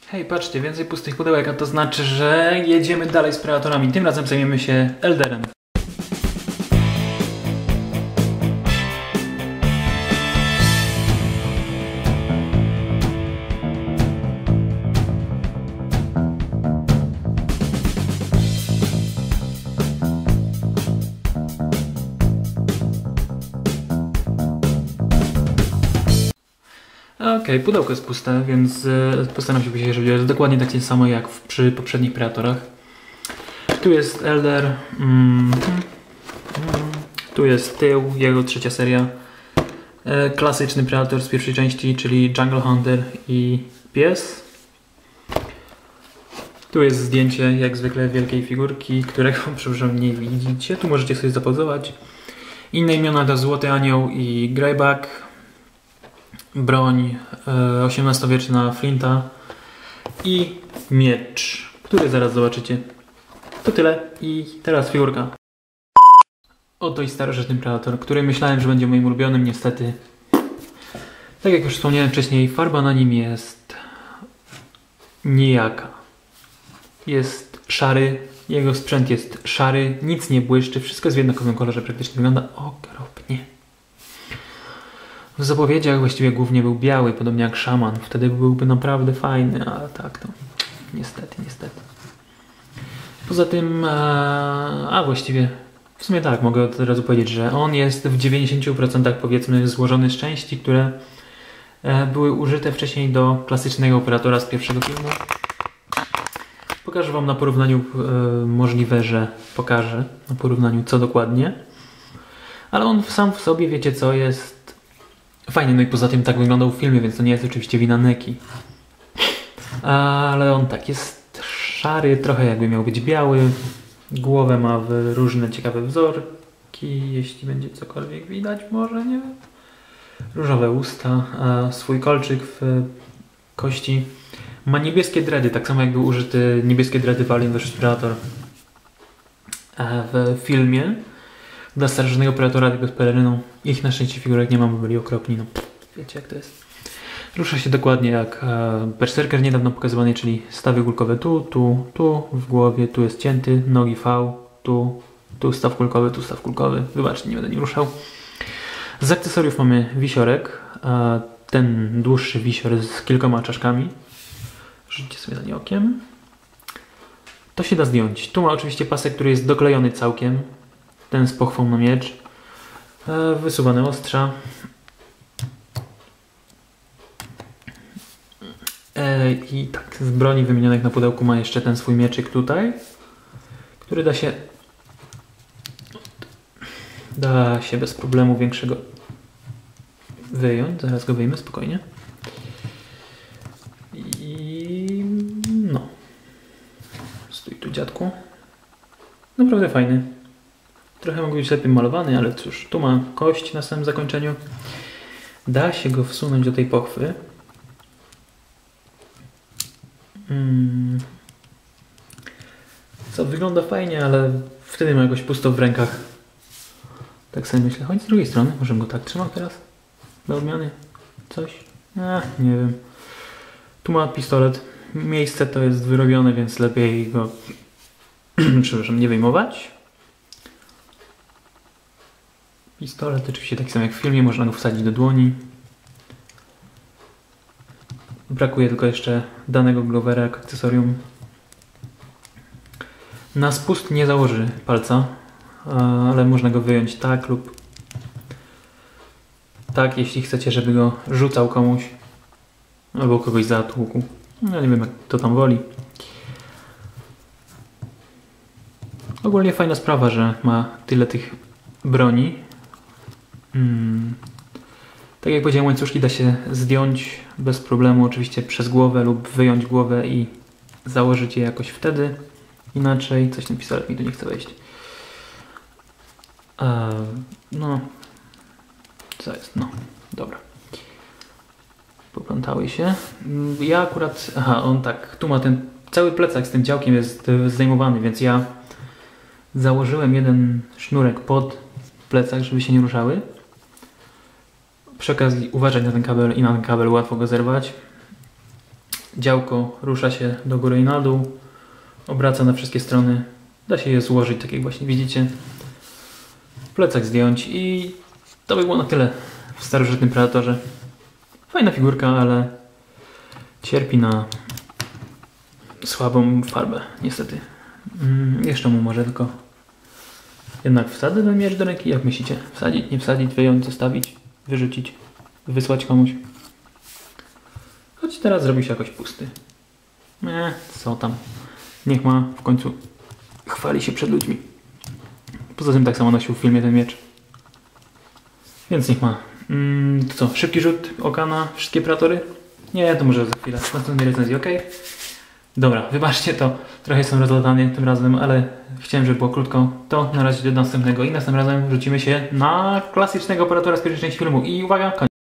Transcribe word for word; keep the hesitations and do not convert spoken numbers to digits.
Hej, patrzcie, więcej pustych pudełek, a to znaczy, że jedziemy dalej z Predatorami. Tym razem zajmiemy się Elderem. Okej, okay, pudełko jest puste, więc y, postaram się powiedzieć, że jest dokładnie takie samo jak w, przy poprzednich Predatorach. Tu jest Elder, mm, mm, tu jest tył, jego trzecia seria. E, klasyczny Predator z pierwszej części, czyli Jungle Hunter i pies. Tu jest zdjęcie, jak zwykle, wielkiej figurki, którego, przepraszam, nie widzicie. Tu możecie sobie zapauzować. Inne imiona to Złoty Anioł i Greyback. Broń e, osiemnastowieczna Flinta i miecz, który zaraz zobaczycie. To tyle i teraz figurka. Oto i starożytny Predator, który myślałem, że będzie moim ulubionym, niestety. Tak jak już wspomniałem wcześniej, farba na nim jest nijaka. Jest szary, jego sprzęt jest szary, nic nie błyszczy, wszystko jest w jednakowym kolorze, praktycznie wygląda okropnie. W zapowiedziach właściwie głównie był biały, podobnie jak szaman. Wtedy byłby naprawdę fajny, ale tak to niestety, niestety. Poza tym, a właściwie w sumie tak, mogę od razu powiedzieć, że on jest w dziewięćdziesięciu procentach powiedzmy złożony z części, które były użyte wcześniej do klasycznego Predatora z pierwszego filmu. Pokażę wam na porównaniu, możliwe, że pokażę na porównaniu co dokładnie. Ale on sam w sobie, wiecie co, jest fajny, no i poza tym tak wyglądał w filmie, więc to nie jest oczywiście wina Neki. Ale on tak jest szary, trochę jakby miał być biały. Głowę ma w różne ciekawe wzorki, jeśli będzie cokolwiek widać, może, nie wiem. Różowe usta, swój kolczyk w kości. Ma niebieskie dready, tak samo jak był użyty niebieskie dready w Alien versus. Predator w filmie. Dla starożytnego Predatora tylko z peleryną. Ich na szczęście figurek nie mam, bo byli okropni. No, wiecie jak to jest. Rusza się dokładnie jak e, Berserker niedawno pokazywany, czyli stawy kulkowe tu, tu, tu, w głowie, tu jest cięty, nogi V, tu, tu staw kulkowy, tu staw kulkowy. Wybaczcie, nie będę nie ruszał. Z akcesoriów mamy wisiorek. E, ten dłuższy wisior z kilkoma czaszkami. Rzućcie sobie na nie okiem. To się da zdjąć. Tu ma oczywiście pasek, który jest doklejony całkiem. Ten z pochwą na miecz. E, wysuwane ostrza. E, I tak, z broni wymienionych na pudełku ma jeszcze ten swój mieczyk tutaj, który da się da się bez problemu większego wyjąć. Zaraz go wyjmę spokojnie. I no. Stój tu, dziadku. Naprawdę fajny. Trochę mógł być lepiej malowany, ale cóż, tu ma kość na samym zakończeniu. Da się go wsunąć do tej pochwy. Hmm. Co wygląda fajnie, ale wtedy ma jakoś pusto w rękach. Tak sobie myślę. Chodź z drugiej strony. Może go tak trzymam teraz? Do odmiany? Coś? Ach, nie wiem. Tu ma pistolet. Miejsce to jest wyrobione, więc lepiej go przepraszam, nie wyjmować. Pistolet oczywiście taki sam jak w filmie, można go wsadzić do dłoni. Brakuje tylko jeszcze danego Glovera jako akcesorium. Na spust nie założy palca, ale można go wyjąć tak lub tak, jeśli chcecie, żeby go rzucał komuś albo kogoś zatłukł. Ja nie wiem, jak to tam woli. Ogólnie fajna sprawa, że ma tyle tych broni. Hmm. Tak jak powiedziałem, łańcuszki da się zdjąć bez problemu, oczywiście przez głowę lub wyjąć głowę i założyć je jakoś wtedy. Inaczej, coś ten pistolet mi tu nie chce wejść. Eee, no, co jest? No, dobra. Poplątały się. Ja akurat, aha, on tak, tu ma ten cały plecak z tym działkiem jest zdejmowany, więc ja założyłem jeden sznurek pod plecak, żeby się nie ruszały. Przy okazji uważać na ten kabel i na ten kabel, łatwo go zerwać. działko rusza się do góry i na dół, obraca na wszystkie strony. Da się je złożyć, tak jak właśnie widzicie. Plecak zdjąć i to by było na tyle w starożytnym Predatorze. Fajna figurka, ale cierpi na słabą farbę, niestety. Mm, jeszcze mu może tylko jednak wsadzę ten miecz do ręki. Jak myślicie? Wsadzić, nie wsadzić, wyjąć, zostawić, wyrzucić, wysłać komuś? Choć teraz zrobi się jakoś pusty. Nie, co tam. Niech ma, w końcu chwali się przed ludźmi. Poza tym tak samo nosił w filmie ten miecz. Więc niech ma. Mm, to co, szybki rzut oka na wszystkie Predatory? Nie, to może za chwilę. W następnej recenzji, ok? Dobra, wybaczcie to. Trochę jestem rozlatany tym razem, ale chciałem, żeby było krótko. To na razie do następnego i następnym razem rzucimy się na klasycznego Predatora z pierwszej części filmu. I uwaga, koniec.